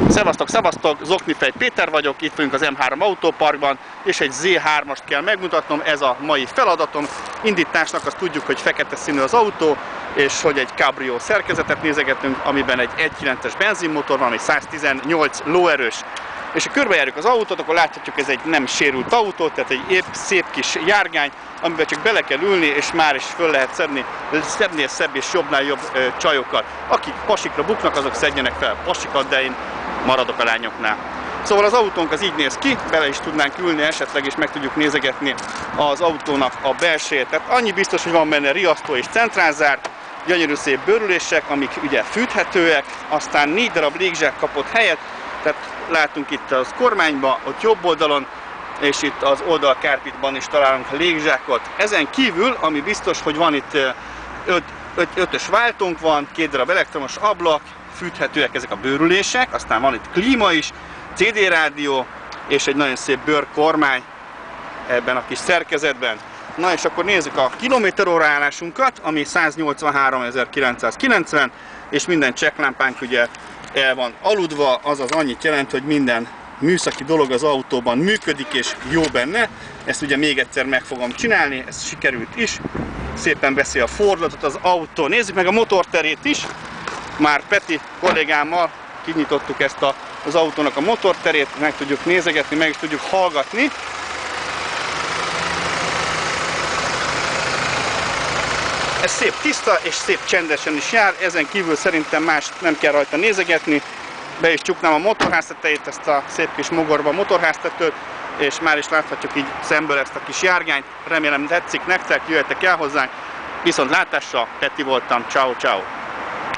Szevasztok, szevasztok! Zoknifej Péter vagyok, itt vagyunk az M3 autóparkban, és egy Z3-ast kell megmutatnom, ez a mai feladatom. Indításnak azt tudjuk, hogy fekete színű az autó, és hogy egy cabrio szerkezetet nézegetünk, amiben egy 1.9-es benzinmotor van, ami 118 lóerős. És ha körbejárjuk az autót, akkor láthatjuk, ez egy nem sérült autó, tehát egy épp szép kis járgány, amiben csak bele kell ülni, és már is föl lehet szedni szebbnél szebb és jobbnál jobb csajokat. Akik pasikra buknak, azok szedjenek fel pasikat, de én maradok a lányoknál. Szóval az autónk az így néz ki, bele is tudnánk ülni esetleg, és meg tudjuk nézegetni az autónak a belsejét. Tehát annyi biztos, hogy van benne riasztó és centrálzár, gyönyörű szép bőrülések, amik ugye fűthetőek, aztán 4 darab légzsák kapott helyet, tehát látunk itt az kormányba, ott jobb oldalon, és itt az oldalkárpitban is találunk légzsákot. Ezen kívül, ami biztos, hogy van itt 5-ös váltónk van, 2 darab elektromos ablak, fűthetőek ezek a bőrülések, aztán van itt klíma is, CD rádió, és egy nagyon szép bőrkormány ebben a kis szerkezetben. Na és akkor nézzük a kilométeróra állásunkat, ami 183.990, és minden csekklámpánk ugye el van aludva, azaz annyit jelent, hogy minden műszaki dolog az autóban működik és jó benne. Ezt ugye még egyszer meg fogom csinálni, ez sikerült is. Szépen veszi a fordulatot az autó. Nézzük meg a motorterét is. Már Peti kollégámmal kinyitottuk ezt az autónak a motorterét, meg tudjuk nézegetni, meg is tudjuk hallgatni. Ez szép tiszta és szép csendesen is jár, ezen kívül szerintem más nem kell rajta nézegetni. Be is csuknám a motorháztetejét, ezt a szép kis mogorba motorháztetőt, és már is láthatjuk így szemből ezt a kis járgányt. Remélem tetszik nektek, jöjjetek el hozzánk. Viszont látásra, Peti voltam, ciao ciao.